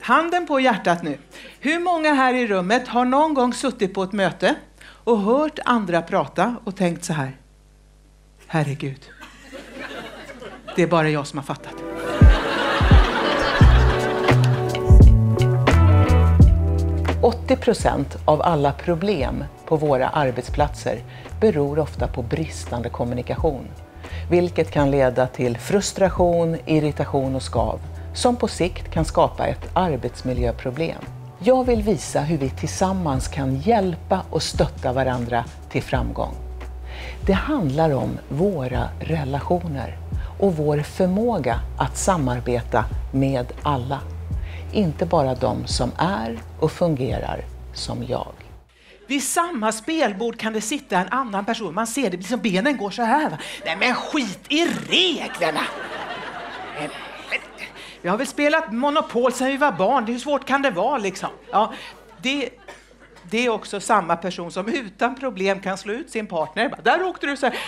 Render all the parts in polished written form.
handen på hjärtat nu. Hur många här i rummet har någon gång suttit på ett möte och hört andra prata och tänkt så här: herregud, det är bara jag som har fattat. - 80% av alla problem på våra arbetsplatser beror ofta på bristande kommunikation, vilket kan leda till frustration, irritation och skav, som på sikt kan skapa ett arbetsmiljöproblem. Jag vill visa hur vi tillsammans kan hjälpa och stötta varandra till framgång. Det handlar om våra relationer och vår förmåga att samarbeta med alla. Inte bara de som är och fungerar som jag. Vid samma spelbord kan det sitta en annan person. Man ser det, liksom benen går så här. Va? Nej men skit i reglerna! Vi har väl spelat Monopol sedan vi var barn. Hur svårt kan det vara liksom? Ja, det är också samma person som utan problem kan slå ut sin partner. Där åkte du så här.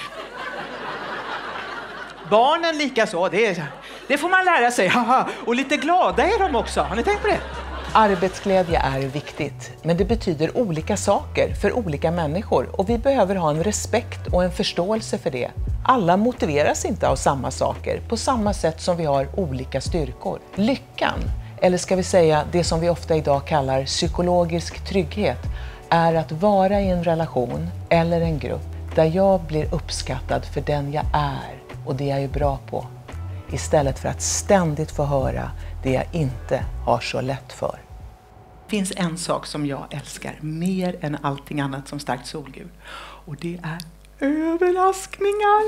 Barnen lika så. Det får man lära sig. Och lite glada är de också. Har ni tänkt på det? Arbetsglädje är viktigt, men det betyder olika saker för olika människor och vi behöver ha en respekt och en förståelse för det. Alla motiveras inte av samma saker på samma sätt som vi har olika styrkor. Lyckan, eller ska vi säga det som vi ofta idag kallar psykologisk trygghet, är att vara i en relation eller en grupp där jag blir uppskattad för den jag är och det jag är bra på, istället för att ständigt få höra det jag inte har så lätt för. Det finns en sak som jag älskar mer än allting annat som starkt solgul. Och det är överraskningar.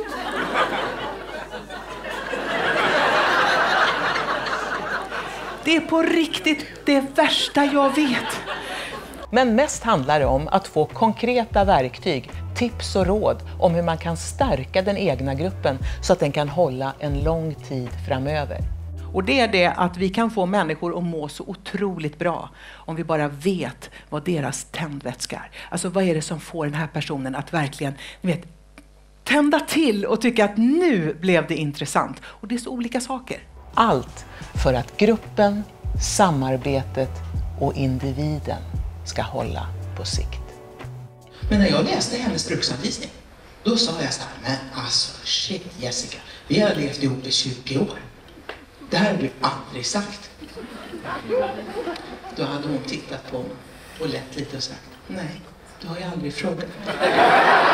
Det är på riktigt det värsta jag vet. Men mest handlar det om att få konkreta verktyg, tips och råd om hur man kan stärka den egna gruppen så att den kan hålla en lång tid framöver. Och det är det att vi kan få människor att må så otroligt bra om vi bara vet vad deras tändvätska är. Alltså vad är det som får den här personen att verkligen, ni vet, tända till och tycka att nu blev det intressant. Och det är så olika saker. Allt för att gruppen, samarbetet och individen ska hålla på sikt. Men när jag läste hennes bruksanvisning, då sa jag så här: men alltså shit Jessica, vi har levt ihop i 20 år. Det här har du aldrig sagt. Då hade hon tittat på mig och lett lite och sagt: nej, du har ju aldrig frågat.